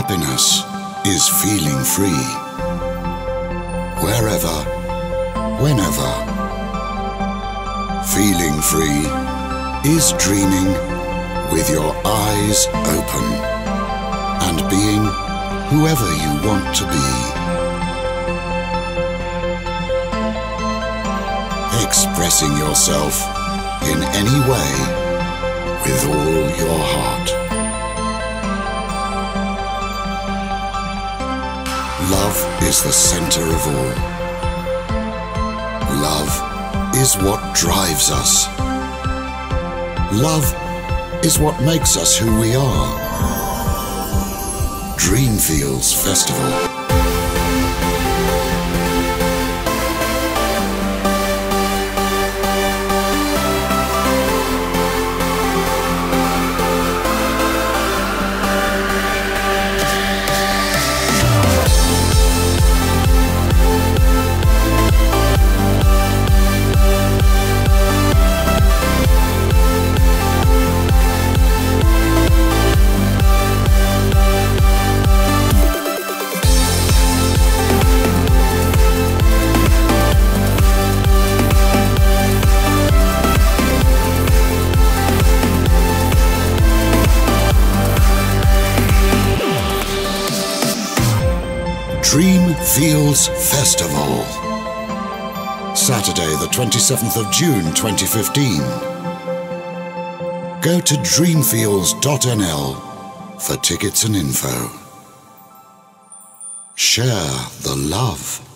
Happiness is feeling free. Wherever, whenever. Feeling free is dreaming with your eyes open and being whoever you want to be. Expressing yourself in any way with all your heart. Love is the center of all. Love is what drives us. Love is what makes us who we are. Dreamfields Festival. Dreamfields Festival. Saturday the 27th of June 2015. Go to dreamfields.nl for tickets and info. Share the love.